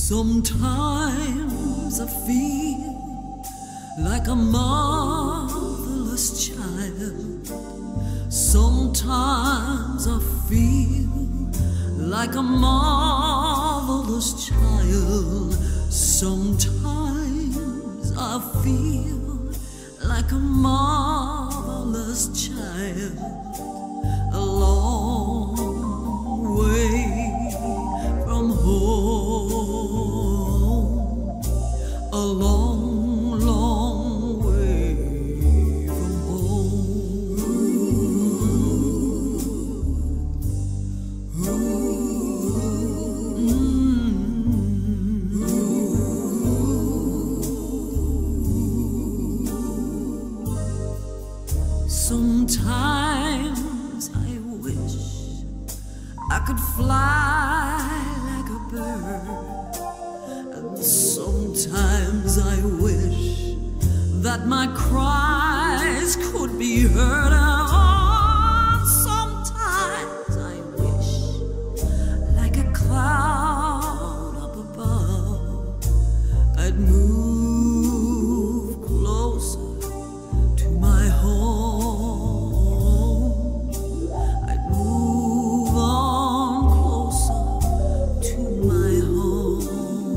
Sometimes I feel like a motherless child. Sometimes I feel like a motherless child. Sometimes I feel like a motherless child. A long way from home, a long, long way from home. Sometimes I wish I could fly like a bird, and sometimes I wish that my cries could be heard. Sometimes I wish like a cloud up above, I'd move closer to my home. I'd move on closer to my home.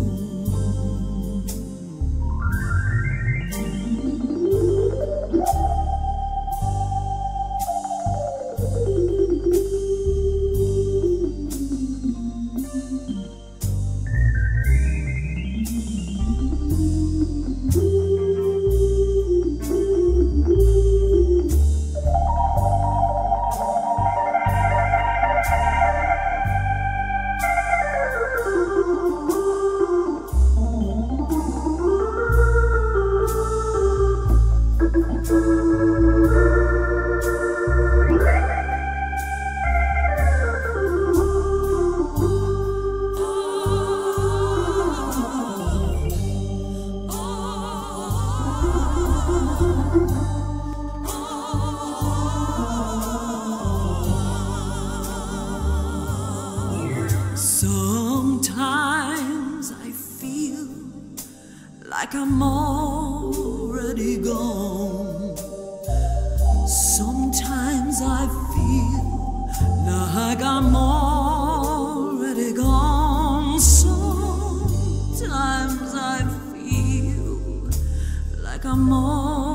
Sometimes I feel like I'm already gone. Sometimes I feel like I'm already gone. Sometimes I feel like I'm already